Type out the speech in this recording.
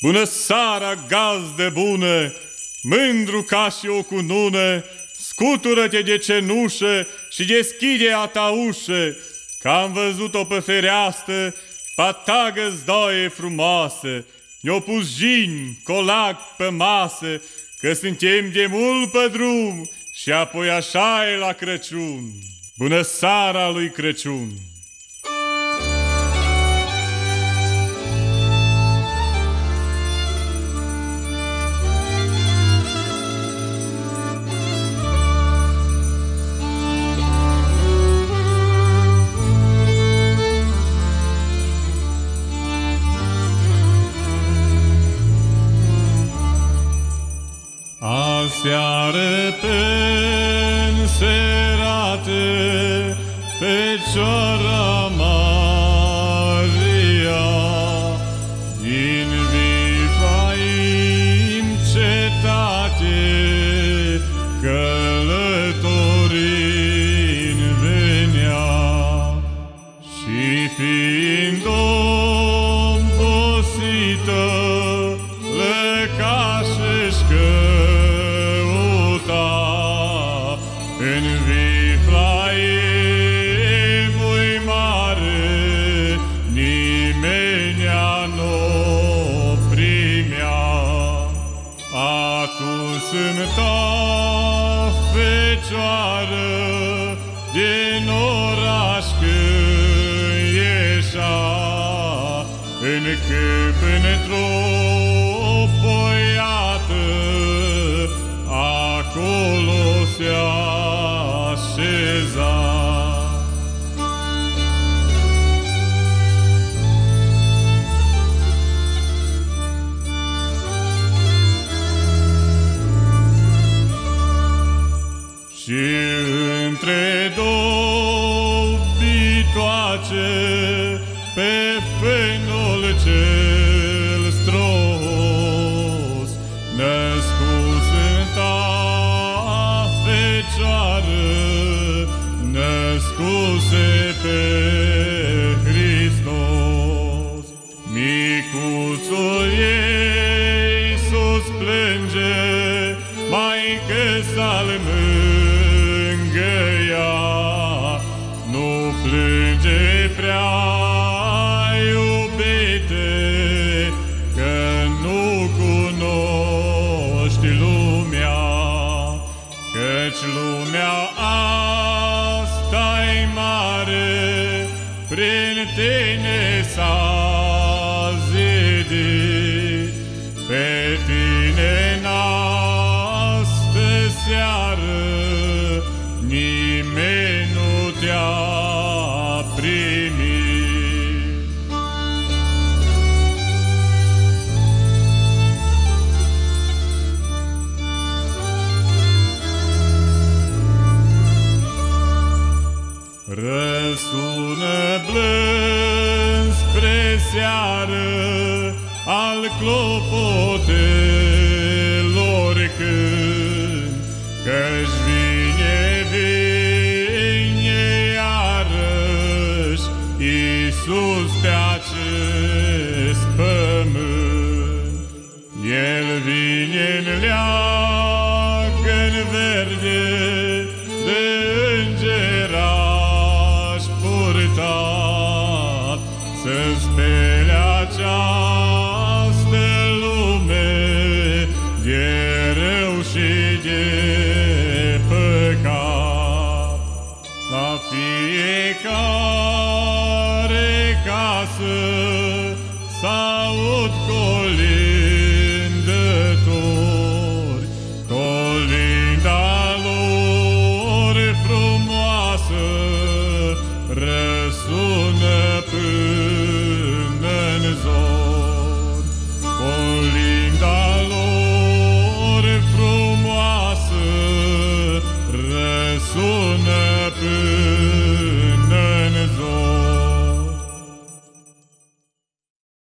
Bună seara, gazde bună, mândru ca și o cunună, scutură-te de cenușă și deschide a ta ușă, că am văzut-o pe fereastră, patagă zdoie frumoasă, ne-o pus gin, colac pe masă, că suntem de mult pe drum și apoi așa e la Crăciun. Bună seara lui Crăciun! Aseară penserate Fecioara Maria din Vifaim cetate călătorin venea și fiind ombosită lăcaș-și în Viflaimul mare nimenea n-o primea. Atunci Sfânta Fecioară din oraș când ieșea în câmp într-o poiată, acolo se așeza. Și între două bitoace pe fenul cel stros născut Sfânta Fecioară, născuse pe Hristos. Micuțul Iisus plânge, Maică să-L mângâia. Nu plânge prea iubite, că nu cunoști lumea, căci lumea asta-i mare, prin tine s-a zidit. Pe tine n-astă seară nimeni nu te-a primit. Răsună blând spre seară al clopotelor cânt, că-și vine iarăși Iisus pe acest pământ. El vine-n leagăn verde de îngeraș purtat, să spele această lume de rău și de păcat. La fiecare casă s-a